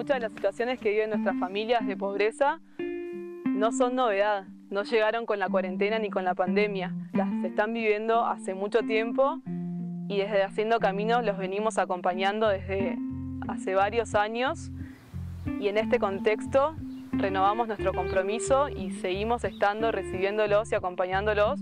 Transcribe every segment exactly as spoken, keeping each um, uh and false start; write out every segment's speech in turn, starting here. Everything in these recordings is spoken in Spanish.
muchas de las situaciones que viven nuestras familias de pobreza no son novedad, no llegaron con la cuarentena ni con la pandemia, las están viviendo hace mucho tiempo y desde Haciendo Camino los venimos acompañando desde hace varios años y en este contexto renovamos nuestro compromiso y seguimos estando recibiéndolos y acompañándolos.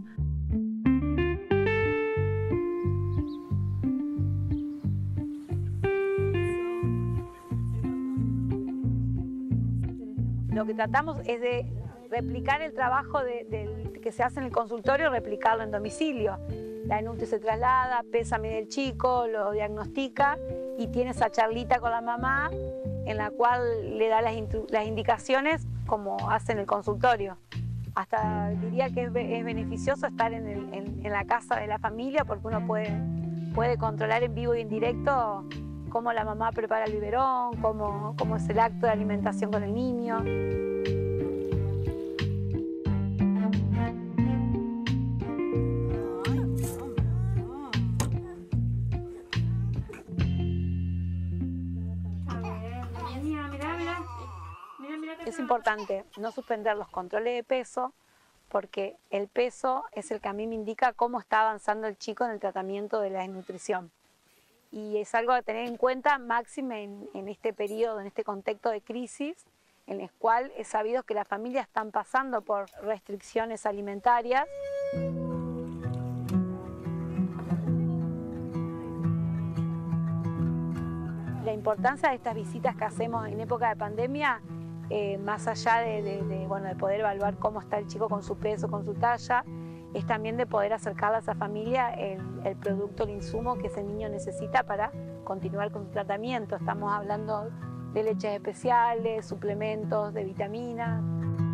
Lo que tratamos es de replicar el trabajo de, de, que se hace en el consultorio, replicarlo en domicilio. La ENUTE se traslada, pesa mide el chico, lo diagnostica y tiene esa charlita con la mamá en la cual le da las, las indicaciones como hace en el consultorio. Hasta diría que es, es beneficioso estar en, el, en, en la casa de la familia porque uno puede, puede controlar en vivo y en directo cómo la mamá prepara el biberón, cómo, cómo es el acto de alimentación con el niño. Es importante no suspender los controles de peso porque el peso es el que a mí me indica cómo está avanzando el chico en el tratamiento de la desnutrición. Y es algo a tener en cuenta máxime en, en este periodo, en este contexto de crisis, en el cual es sabido que las familias están pasando por restricciones alimentarias. La importancia de estas visitas que hacemos en época de pandemia, eh, más allá de, de, de, bueno, de poder evaluar cómo está el chico con su peso, con su talla, es también de poder acercarle a esa familia el, el producto, el insumo que ese niño necesita para continuar con su tratamiento. Estamos hablando de leches especiales, suplementos de vitaminas.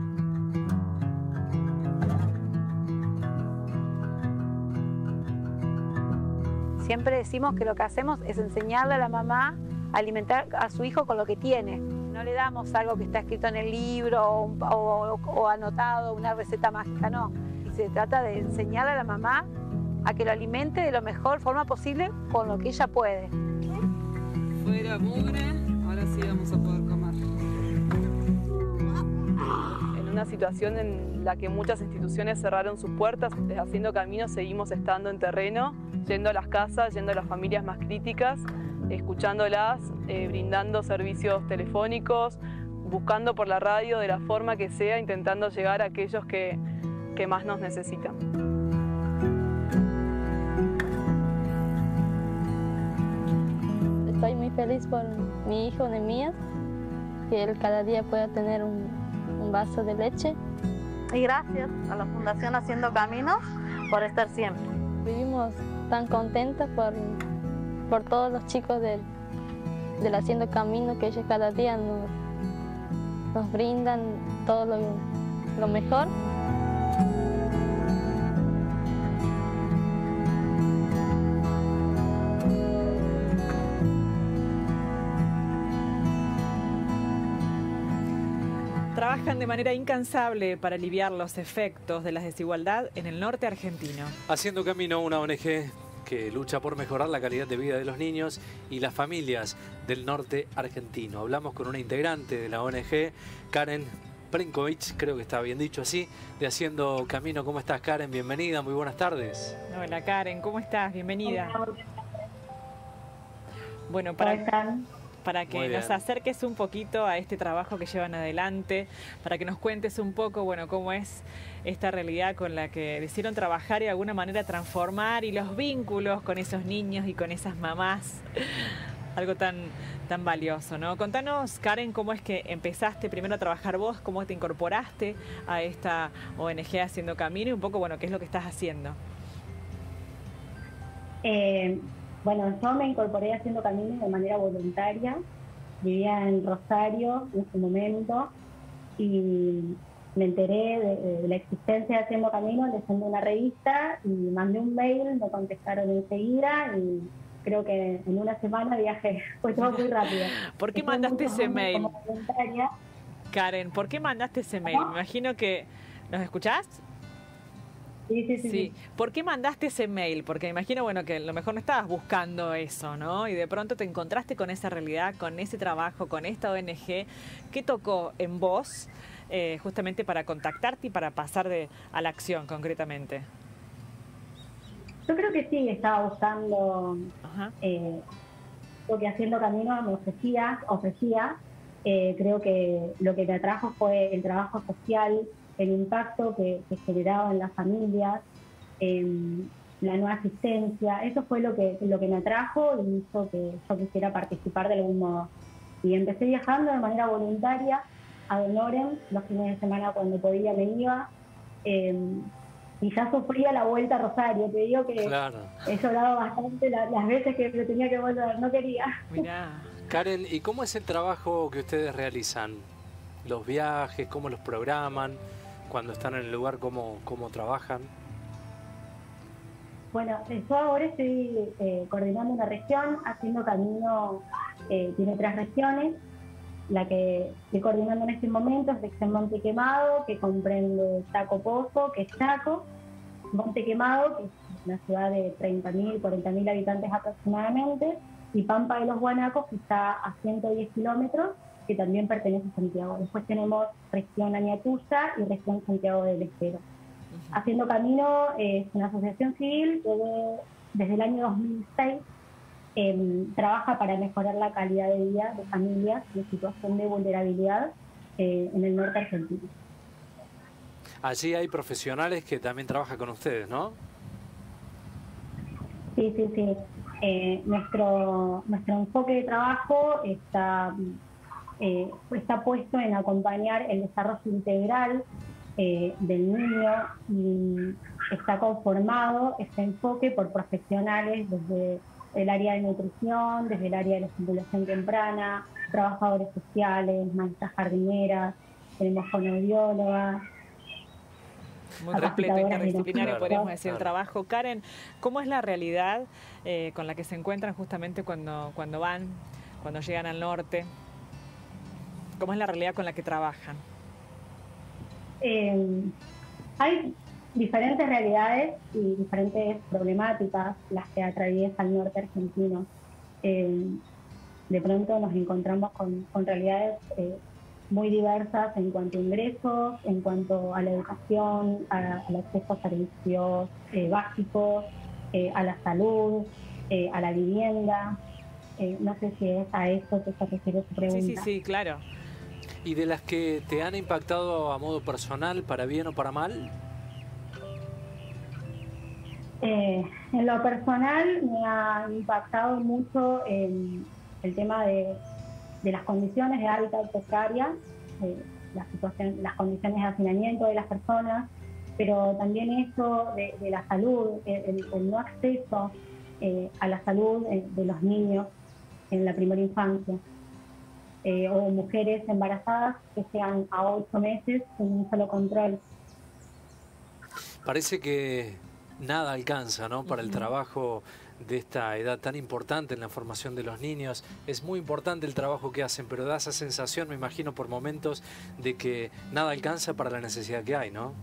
Siempre decimos que lo que hacemos es enseñarle a la mamá a alimentar a su hijo con lo que tiene. No le damos algo que está escrito en el libro o, o, o anotado, una receta mágica, no. Se trata de enseñarle a la mamá a que lo alimente de la mejor forma posible con lo que ella puede. Fuera mugre, ahora sí vamos a poder comer. En una situación en la que muchas instituciones cerraron sus puertas, desde Haciendo Camino seguimos estando en terreno, yendo a las casas, yendo a las familias más críticas, escuchándolas, eh, brindando servicios telefónicos, buscando por la radio de la forma que sea, intentando llegar a aquellos que que más nos necesitan. Estoy muy feliz por mi hijo Nehemías, que él cada día pueda tener un, un vaso de leche. Y gracias a la Fundación Haciendo Camino por estar siempre. Vivimos tan contentos por, por todos los chicos del, del Haciendo Camino, que ellos cada día nos, nos brindan todo lo, lo mejor. Trabajan de manera incansable para aliviar los efectos de la desigualdad en el norte argentino. Haciendo Camino, una O N G que lucha por mejorar la calidad de vida de los niños y las familias del norte argentino. Hablamos con una integrante de la O N G, Karen Prenkovic, creo que está bien dicho así, de Haciendo Camino. ¿Cómo estás, Karen? Bienvenida, muy buenas tardes. Hola, Karen, ¿cómo estás? Bienvenida. Bueno, para... para que nos acerques un poquito a este trabajo que llevan adelante, para que nos cuentes un poco, bueno, cómo es esta realidad con la que decidieron trabajar y de alguna manera transformar y los vínculos con esos niños y con esas mamás, algo tan, tan valioso, ¿no? Contanos, Karen, cómo es que empezaste primero a trabajar vos, cómo te incorporaste a esta O N G Haciendo Camino y un poco, bueno, qué es lo que estás haciendo. Eh... Bueno, yo me incorporé Haciendo Camino de manera voluntaria. Vivía en Rosario en su momento y me enteré de, de la existencia de Haciendo Camino leyendo una revista y mandé un mail, me contestaron enseguida y creo que en una semana viajé. Fue todo muy rápido. ¿Por qué mandaste ese mail? Karen, ¿por qué mandaste ese mail? Me imagino que... ¿Nos escuchás? Sí, sí, sí, Sí. sí. ¿Por qué mandaste ese mail? Porque me imagino, bueno, que a lo mejor no estabas buscando eso, ¿no? Y de pronto te encontraste con esa realidad, con ese trabajo, con esta O N G. ¿Qué tocó en vos eh, justamente para contactarte y para pasar de, a la acción concretamente? Yo creo que sí, estaba buscando eh, lo que Haciendo Camino me ofrecía, ofrecía. Eh, creo que lo que me atrajo fue el trabajo social, el impacto que, que generaba en las familias, eh, la nueva asistencia. Eso fue lo que, lo que me atrajo y hizo que yo quisiera participar de algún modo. Y empecé viajando de manera voluntaria a Donoren, los fines de semana cuando podía me iba. Eh, y ya sufría la vuelta a Rosario. Te digo que claro. he llorado bastante la, las veces que me tenía que volver, no quería. Mirá. Karen, ¿y cómo es el trabajo que ustedes realizan? ¿Los viajes? ¿Cómo los programan? Cuando están en el lugar, ¿cómo, cómo trabajan? Bueno, yo ahora estoy eh, coordinando una región. Haciendo Camino eh, tiene tres regiones. La que estoy coordinando en este momento es de Monte Quemado, que comprende Chaco Pozo, que es Chaco, Monte Quemado, que es una ciudad de treinta mil, cuarenta mil habitantes aproximadamente, y Pampa de los Guanacos, que está a ciento diez kilómetros, que también pertenece a Santiago. Después tenemos región Añatuya y región Santiago del Estero. Uh-huh. Haciendo Camino es una asociación civil que de, desde el año dos mil seis eh, trabaja para mejorar la calidad de vida de familias en situación de vulnerabilidad eh, en el norte argentino. Allí hay profesionales que también trabajan con ustedes, ¿no? Sí, sí, sí. Eh, nuestro, nuestro enfoque de trabajo está, eh, está puesto en acompañar el desarrollo integral eh, del niño y está conformado este enfoque por profesionales desde el área de nutrición, desde el área de la estimulación temprana, trabajadores sociales, maestras jardineras, tenemos fonoaudiólogas. Muy completo, interdisciplinario, podríamos decir, el trabajo. Karen, ¿cómo es la realidad eh, con la que se encuentran justamente cuando, cuando van, cuando llegan al norte? ¿Cómo es la realidad con la que trabajan? Eh, hay diferentes realidades y diferentes problemáticas las que atraviesa el norte argentino. Eh, de pronto nos encontramos con, con realidades eh, muy diversas en cuanto a ingresos, en cuanto a la educación, a, al acceso a servicios eh, básicos, eh, a la salud, eh, a la vivienda. Eh, no sé si es a esto que se refiere su pregunta. Sí, sí, sí, claro. ¿Y de las que te han impactado a modo personal, para bien o para mal? Eh, en lo personal me ha impactado mucho eh, el tema de, de las condiciones de hábitat precarias, eh, la situación, las condiciones de hacinamiento de las personas, pero también eso de, de la salud, el, el no acceso eh, a la salud de los niños en la primera infancia, eh, o mujeres embarazadas que llegan a ocho meses sin un solo control. Parece que nada alcanza, ¿no?, para el trabajo de esta edad tan importante en la formación de los niños. Es muy importante el trabajo que hacen, pero da esa sensación, me imagino, por momentos, de que nada alcanza para la necesidad que hay, ¿no?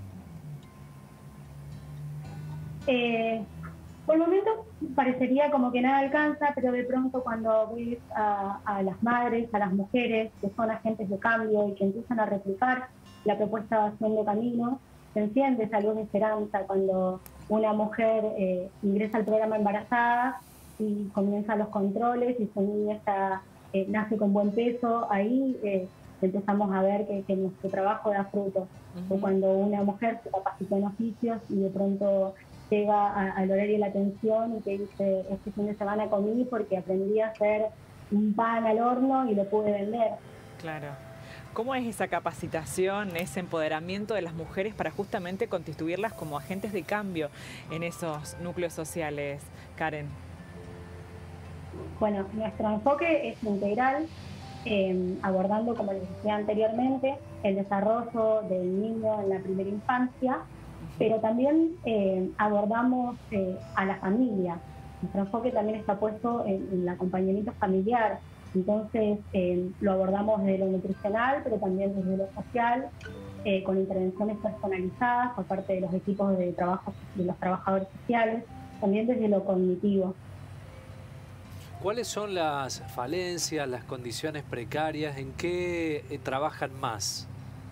Eh, por momentos parecería como que nada alcanza, pero de pronto cuando ves a, a las madres, a las mujeres, que son agentes de cambio y que empiezan a replicar la propuesta de Haciendo Camino, se enciende esa luz de esperanza cuando una mujer eh, ingresa al programa embarazada y comienza los controles y su niña está, eh, nace con buen peso. Ahí eh, empezamos a ver que, que nuestro trabajo da fruto. Uh-huh. O cuando una mujer se capacita en oficios y de pronto llega a, al horario de la atención y te dice: este fin de semana comí porque aprendí a hacer un pan al horno y lo pude vender. Claro. ¿Cómo es esa capacitación, ese empoderamiento de las mujeres para justamente constituirlas como agentes de cambio en esos núcleos sociales, Karen? Bueno, nuestro enfoque es integral, eh, abordando, como les decía anteriormente, el desarrollo del niño en la primera infancia, pero también eh, abordamos eh, a la familia. Nuestro enfoque también está puesto en, en el acompañamiento familiar. Entonces eh, lo abordamos desde lo nutricional, pero también desde lo social, eh, con intervenciones personalizadas por parte de los equipos de trabajo de los trabajadores sociales, también desde lo cognitivo. ¿Cuáles son las falencias, las condiciones precarias? ¿En qué eh, trabajan más?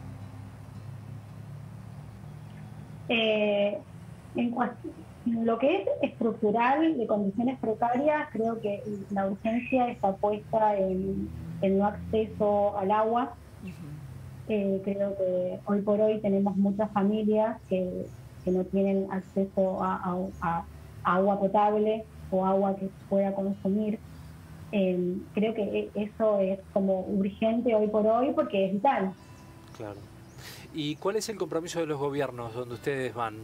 Eh, en, en lo que es estructural de condiciones precarias, creo que la urgencia está puesta en el no acceso al agua. Eh, creo que hoy por hoy tenemos muchas familias que, que no tienen acceso a, a, a agua potable o agua que se pueda consumir. Eh, creo que eso es como urgente hoy por hoy porque es vital. Claro. ¿Y cuál es el compromiso de los gobiernos donde ustedes van?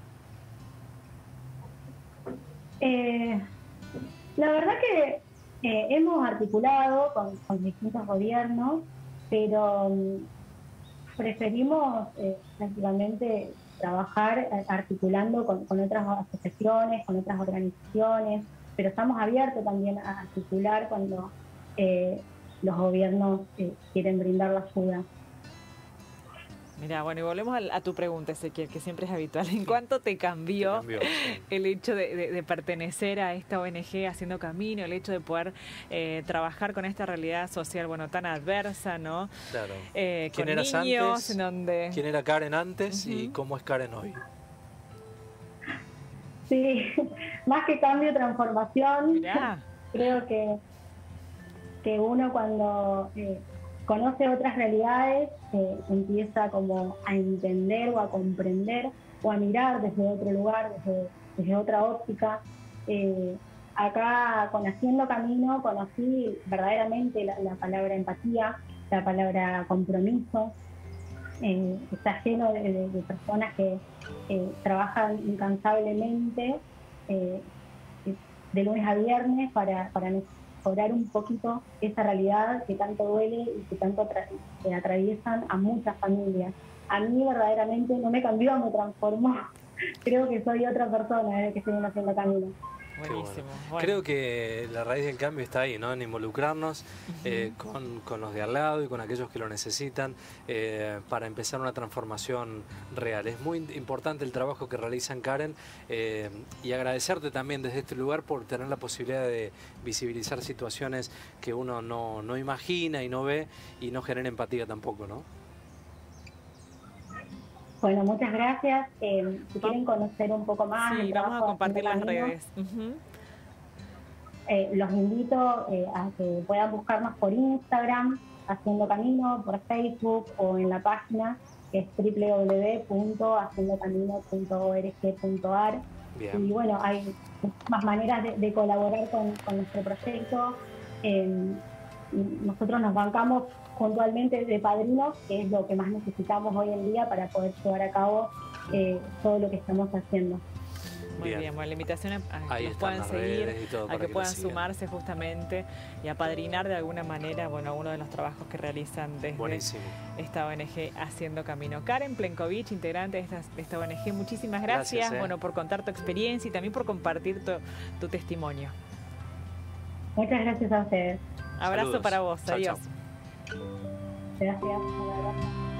Eh, la verdad que eh, hemos articulado con, con distintos gobiernos, pero um, preferimos eh, prácticamente trabajar articulando con, con otras asociaciones, con otras organizaciones, pero estamos abiertos también a articular cuando eh, los gobiernos eh, quieren brindar la ayuda. Mira, bueno, y volvemos a, a tu pregunta, Ezequiel, que siempre es habitual. ¿En cuánto te cambió, te cambió sí. el hecho de, de, de pertenecer a esta O N G Haciendo Camino, el hecho de poder eh, trabajar con esta realidad social, bueno, tan adversa, ¿no? Claro. Eh, ¿Quién con eras niños, antes? En donde... ¿Quién era Karen antes uh-huh. y cómo es Karen hoy? Sí, más que cambio, transformación. Mirá. Creo que, que uno cuando... Eh, conoce otras realidades, eh, empieza como a entender o a comprender o a mirar desde otro lugar, desde, desde otra óptica. Eh, acá con Haciendo Camino conocí verdaderamente la, la palabra empatía, la palabra compromiso. Eh, está lleno de, de, de personas que eh, trabajan incansablemente eh, de lunes a viernes para, para mejorar un poquito esa realidad que tanto duele y que tanto atra que atraviesan a muchas familias. A mí verdaderamente no me cambió, me transformó. Creo que soy otra persona desde que estoy Haciendo Camino. Buenísimo. Bueno. Bueno. Creo que la raíz del cambio está ahí, ¿no? En involucrarnos uh-huh. eh, con, con los de al lado y con aquellos que lo necesitan eh, para empezar una transformación real. Es muy importante el trabajo que realizan, Karen, eh, y agradecerte también desde este lugar por tener la posibilidad de visibilizar situaciones que uno no, no imagina y no ve y no genera empatía tampoco, ¿no? Bueno, muchas gracias. Eh, si quieren conocer un poco más... Sí, vamos a compartir las Camino, redes. Uh-huh. eh, los invito eh, a que puedan buscarnos por Instagram, Haciendo Camino, por Facebook o en la página que es doble u doble u doble u punto haciendo camino punto org punto a r. Y bueno, hay más maneras de, de colaborar con, con nuestro proyecto. Eh, nosotros nos bancamos puntualmente de padrinos, que es lo que más necesitamos hoy en día para poder llevar a cabo eh, todo lo que estamos haciendo. Muy bien, bien. Bueno, la invitación a, a que nos puedan seguir, a que, que puedan sumarse justamente y apadrinar de alguna manera, bueno, uno de los trabajos que realizan desde Buenísimo. esta O N G Haciendo Camino. Karen Plenkovic, integrante de esta, de esta O N G, muchísimas gracias, gracias eh. bueno, por contar tu experiencia y también por compartir tu, tu testimonio. Muchas gracias a ustedes. Abrazo Saludos. para vos, chau, adiós. Chau. Gracias.